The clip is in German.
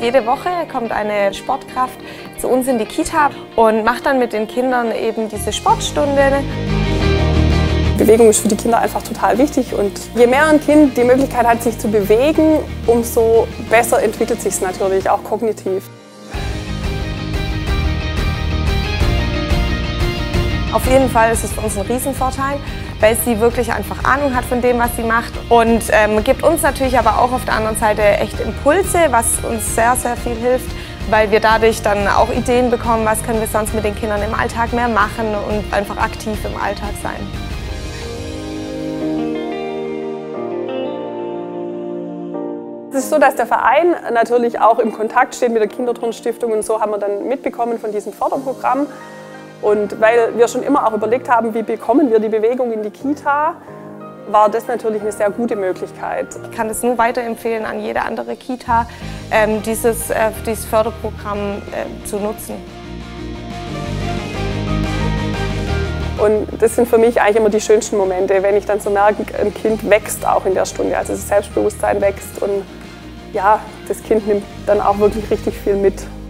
Jede Woche kommt eine Sportkraft zu uns in die Kita und macht dann mit den Kindern eben diese Sportstunde. Bewegung ist für die Kinder einfach total wichtig und je mehr ein Kind die Möglichkeit hat, sich zu bewegen, umso besser entwickelt sich es natürlich, auch kognitiv. Auf jeden Fall ist es für uns ein Riesenvorteil, weil sie wirklich einfach Ahnung hat von dem, was sie macht und gibt uns natürlich aber auch auf der anderen Seite echt Impulse, was uns sehr, sehr viel hilft, weil wir dadurch dann auch Ideen bekommen, was können wir sonst mit den Kindern im Alltag mehr machen und einfach aktiv im Alltag sein. Es ist so, dass der Verein natürlich auch im Kontakt steht mit der Kinderturnstiftung und so haben wir dann mitbekommen von diesem Förderprogramm. Und weil wir schon immer auch überlegt haben, wie bekommen wir die Bewegung in die Kita, war das natürlich eine sehr gute Möglichkeit. Ich kann das nur weiterempfehlen an jede andere Kita, dieses Förderprogramm zu nutzen. Und das sind für mich eigentlich immer die schönsten Momente, wenn ich dann so merke, ein Kind wächst auch in der Stunde, also das Selbstbewusstsein wächst und ja, das Kind nimmt dann auch wirklich richtig viel mit.